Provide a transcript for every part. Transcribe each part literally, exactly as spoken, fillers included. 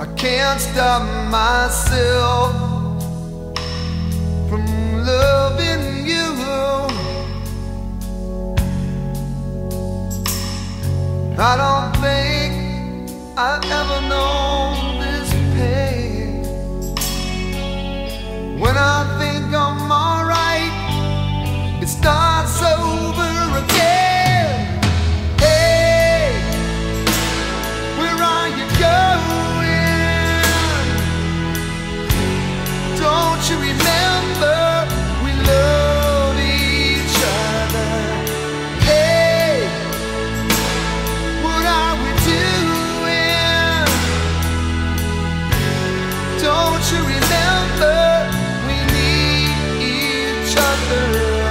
I can't stop myself from loving you. I don't think I've ever known this pain. When I think I'm alright, it starts over again. Hey, where are you going? Don't you remember we love each other? Hey, what are we doing? Don't you remember we need each other?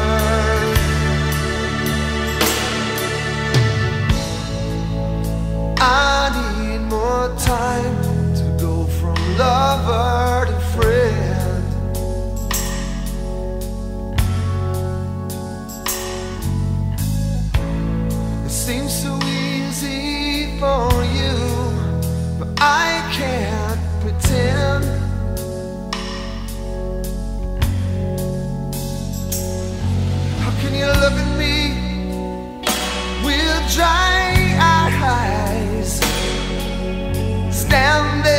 I need more time to go from lover to friend. It seems so easy for you, but I can't pretend. How can you look at me with dry eyes, standing